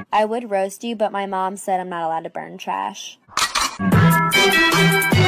I would roast you, but my mom said I'm not allowed to burn trash.